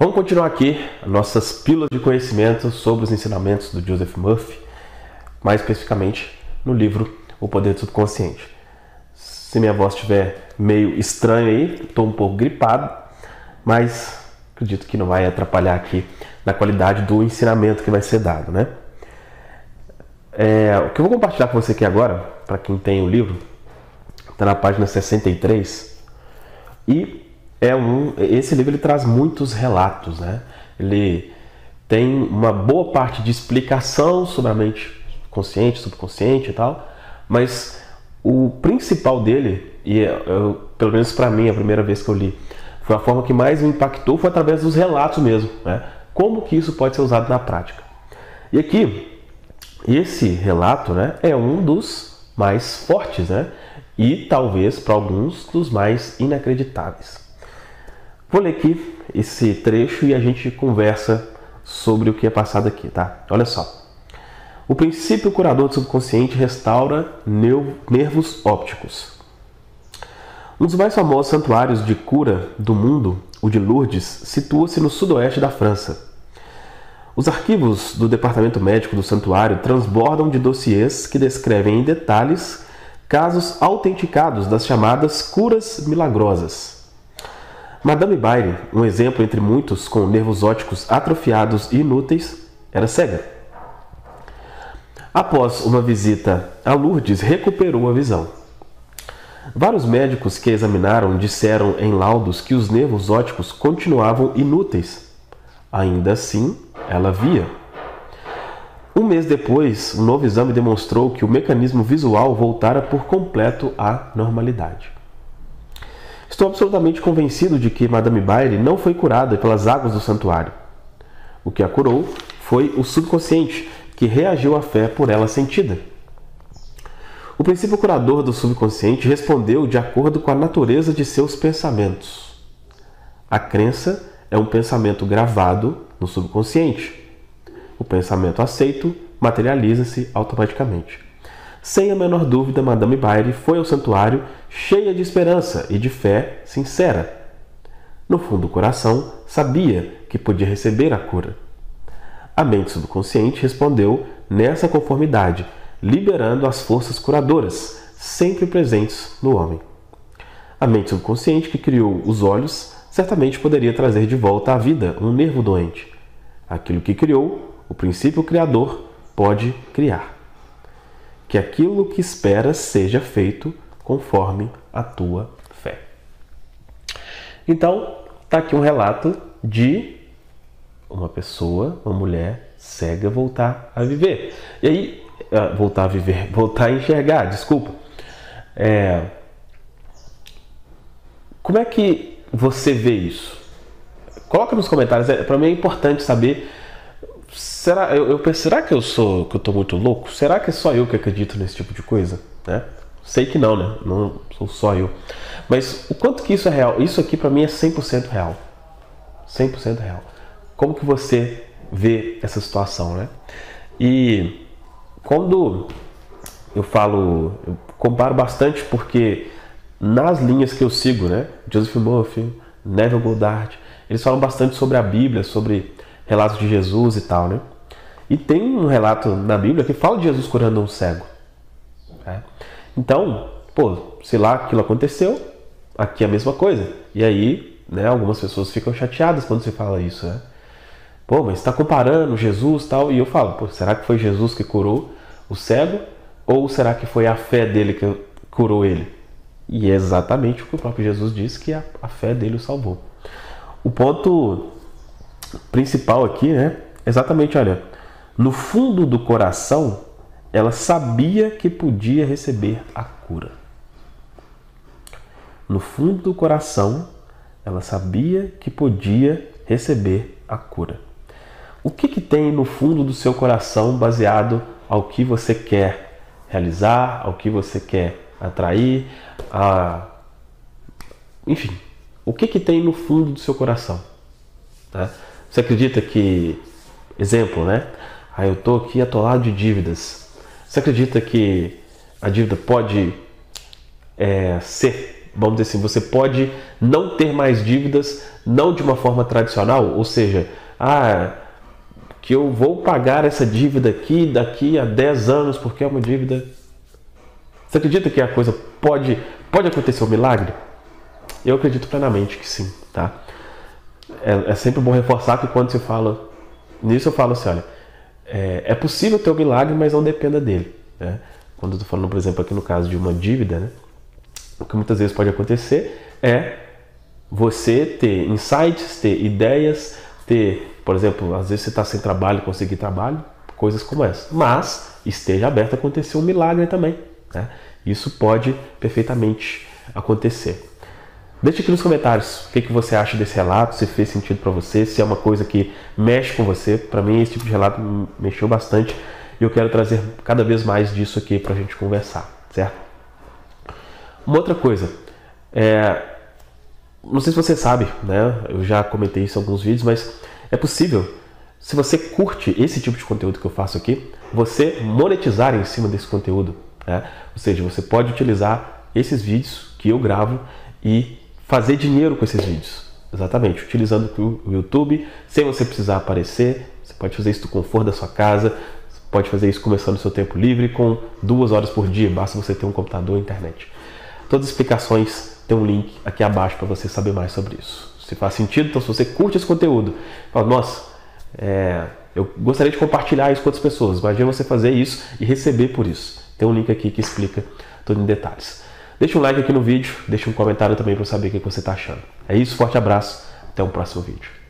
Vamos continuar aqui nossas pílulas de conhecimento sobre os ensinamentos do Joseph Murphy, mais especificamente no livro O Poder do Subconsciente. Se minha voz estiver meio estranha aí, estou um pouco gripado, mas acredito que não vai atrapalhar aqui na qualidade do ensinamento que vai ser dado, né? O que eu vou compartilhar com você aqui agora, para quem tem o livro, está na página 63, e esse livro ele traz muitos relatos, né? Ele tem uma boa parte de explicação sobre a mente consciente, subconsciente e tal, mas o principal dele, pelo menos para mim, a primeira vez que eu li, foi a forma que mais me impactou, foi através dos relatos mesmo, né? Como que isso pode ser usado na prática. E aqui, esse relato, né, é um dos mais fortes, né? E talvez para alguns dos mais inacreditáveis. Vou ler aqui esse trecho e a gente conversa sobre o que é passado aqui, tá? Olha só. O princípio curador do subconsciente restaura nervos ópticos. Um dos mais famosos santuários de cura do mundo, o de Lourdes, situa-se no sudoeste da França. Os arquivos do departamento médico do santuário transbordam de dossiês que descrevem em detalhes casos autenticados das chamadas curas milagrosas. Madame Bailey, um exemplo entre muitos com nervos ópticos atrofiados e inúteis, era cega. Após uma visita a Lourdes, recuperou a visão. Vários médicos que a examinaram disseram em laudos que os nervos ópticos continuavam inúteis. Ainda assim, ela via. Um mês depois, um novo exame demonstrou que o mecanismo visual voltara por completo à normalidade. Estou absolutamente convencido de que Madame Bailey não foi curada pelas águas do santuário. O que a curou foi o subconsciente, que reagiu à fé por ela sentida. O princípio curador do subconsciente respondeu de acordo com a natureza de seus pensamentos. A crença é um pensamento gravado no subconsciente. O pensamento aceito materializa-se automaticamente. Sem a menor dúvida, Madame Bailey foi ao santuário cheia de esperança e de fé sincera. No fundo do coração, sabia que podia receber a cura. A mente subconsciente respondeu nessa conformidade, liberando as forças curadoras, sempre presentes no homem. A mente subconsciente que criou os olhos certamente poderia trazer de volta à vida um nervo doente. Aquilo que criou, o princípio criador pode criar. Que aquilo que esperas seja feito conforme a tua fé. Então, está aqui um relato de uma pessoa, uma mulher cega voltar a viver. E aí, voltar a enxergar, desculpa. Como é que você vê isso? Coloca nos comentários, para mim é importante saber. Será que eu estou muito louco? Será que é só eu que acredito nesse tipo de coisa? Né? Sei que não, né? Não sou só eu. Mas o quanto que isso é real? Isso aqui para mim é 100% real. 100% real. Como que você vê essa situação, né? E quando eu comparo bastante porque nas linhas que eu sigo, né? Joseph Murphy, Neville Goddard, eles falam bastante sobre a Bíblia, sobre relatos de Jesus e tal, né? E tem um relato na Bíblia que fala de Jesus curando um cego. Né? Então, se lá aquilo aconteceu, aqui é a mesma coisa. E aí, né, algumas pessoas ficam chateadas quando se fala isso, né? Mas está comparando Jesus e tal. E eu falo, será que foi Jesus que curou o cego? Ou será que foi a fé dele que curou ele? E é exatamente o que o próprio Jesus disse, que a fé dele o salvou. O ponto principal aqui, né? Exatamente, olha, no fundo do coração, ela sabia que podia receber a cura. No fundo do coração, ela sabia que podia receber a cura. O que tem no fundo do seu coração baseado ao que você quer realizar, ao que você quer atrair, enfim, o que tem no fundo do seu coração? Tá? Você acredita que, exemplo, né? Eu estou aqui atolado de dívidas. Você acredita que a dívida pode ser vamos dizer assim, você pode não ter mais dívidas, não de uma forma tradicional, ou seja, que eu vou pagar essa dívida aqui daqui a 10 anos porque é uma dívida. Você acredita que a coisa pode acontecer um milagre? Eu acredito plenamente que sim, tá? É sempre bom reforçar que quando se fala nisso, eu falo assim, olha, é possível ter um milagre, mas não dependa dele, né? Quando eu estou falando, por exemplo, aqui no caso de uma dívida, né? O que muitas vezes pode acontecer é você ter insights, ter ideias, ter, por exemplo, às vezes você está sem trabalho, conseguir trabalho, coisas como essa. Mas esteja aberto a acontecer um milagre também, né? Isso pode perfeitamente acontecer. Deixe aqui nos comentários o que você acha desse relato, se fez sentido para você, se é uma coisa que mexe com você. Para mim, esse tipo de relato mexeu bastante e eu quero trazer cada vez mais disso aqui para a gente conversar, certo? Uma outra coisa, não sei se você sabe, né? Eu já comentei isso em alguns vídeos, mas é possível, se você curte esse tipo de conteúdo que eu faço aqui, você monetizar em cima desse conteúdo, né? Ou seja, você pode utilizar esses vídeos que eu gravo e fazer dinheiro com esses vídeos. Exatamente, utilizando o YouTube, sem você precisar aparecer. Você pode fazer isso do conforto da sua casa, você pode fazer isso começando o seu tempo livre com 2 horas por dia, basta você ter um computador e internet. Todas as explicações tem um link aqui abaixo para você saber mais sobre isso. Se faz sentido, então se você curte esse conteúdo, fala, nossa, eu gostaria de compartilhar isso com outras pessoas. Imagina você fazer isso e receber por isso. Tem um link aqui que explica tudo em detalhes. Deixa um like aqui no vídeo, deixa um comentário também para eu saber o que você está achando. É isso, forte abraço, até o próximo vídeo.